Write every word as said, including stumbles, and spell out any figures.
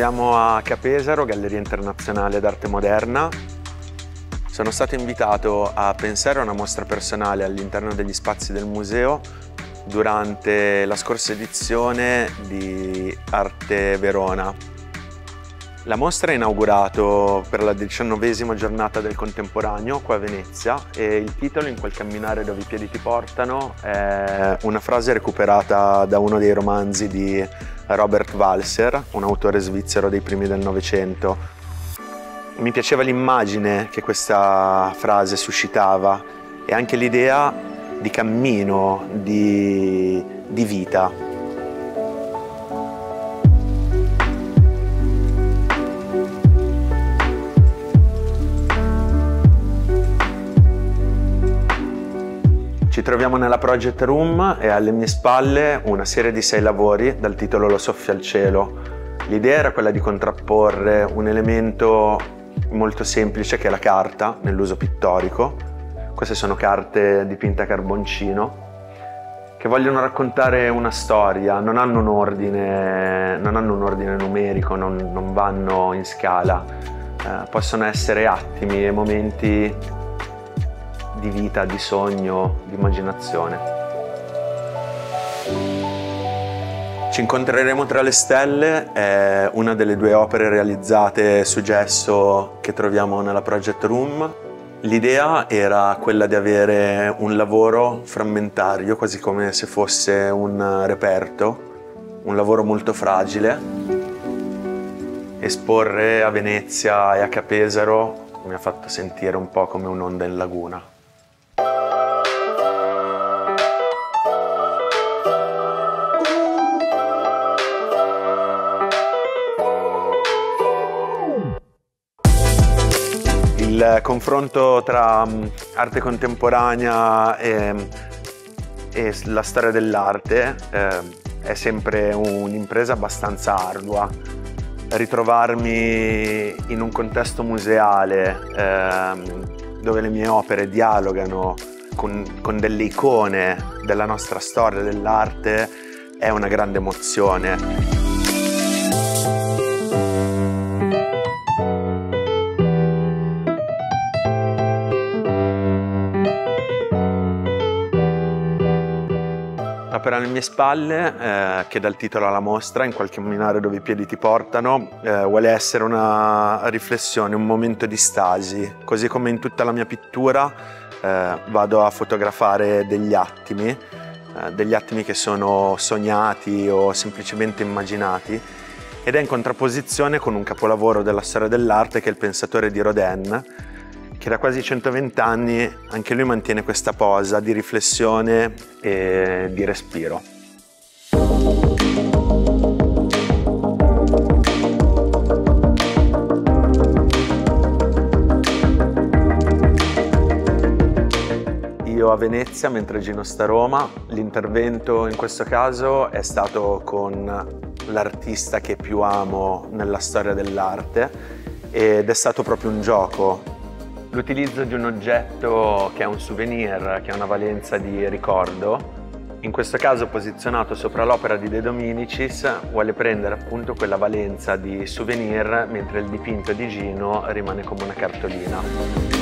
troviamo a Capesaro, Galleria Internazionale d'Arte Moderna. Sono stato invitato a pensare a una mostra personale all'interno degli spazi del museo durante la scorsa edizione di Arte Verona. La mostra è inaugurato per la diciannovesima giornata del contemporaneo qua a Venezia e il titolo, In quel camminare dove i piedi ti portano, è una frase recuperata da uno dei romanzi di Robert Walser, un autore svizzero dei primi del Novecento. Mi piaceva l'immagine che questa frase suscitava e anche l'idea di cammino, di, di vita. Ci troviamo nella Project Room e alle mie spalle una serie di sei lavori dal titolo Lo soffia al cielo. L'idea era quella di contrapporre un elemento molto semplice che è la carta nell'uso pittorico. Queste sono carte dipinte a carboncino che vogliono raccontare una storia, non hanno un ordine, non hanno un ordine numerico, non, non vanno in scala, eh, possono essere attimi e momenti di vita, di sogno, di immaginazione. Ci incontreremo tra le stelle è una delle due opere realizzate su gesso che troviamo nella Project Room. L'idea era quella di avere un lavoro frammentario, quasi come se fosse un reperto, un lavoro molto fragile. Esporre a Venezia e a Capesaro mi ha fatto sentire un po' come un'onda in laguna. Il confronto tra arte contemporanea e, e la storia dell'arte eh, è sempre un'impresa abbastanza ardua. Ritrovarmi in un contesto museale eh, dove le mie opere dialogano con, con delle icone della nostra storia dell'arte è una grande emozione. L'opera alle mie spalle, eh, che dà il titolo alla mostra, In quel camminare dove i piedi ti portano, eh, vuole essere una riflessione, un momento di stasi. Così come in tutta la mia pittura eh, vado a fotografare degli attimi, eh, degli attimi che sono sognati o semplicemente immaginati, ed è in contrapposizione con un capolavoro della storia dell'arte che è Il pensatore di Rodin, che da quasi centoventi anni anche lui mantiene questa posa di riflessione e di respiro. Io a Venezia, mentre Gino sta a Roma, l'intervento in questo caso è stato con l'artista che più amo nella storia dell'arte ed è stato proprio un gioco. L'utilizzo di un oggetto che è un souvenir, che ha una valenza di ricordo, in questo caso posizionato sopra l'opera di De Dominicis, vuole prendere appunto quella valenza di souvenir mentre il dipinto di Gino rimane come una cartolina.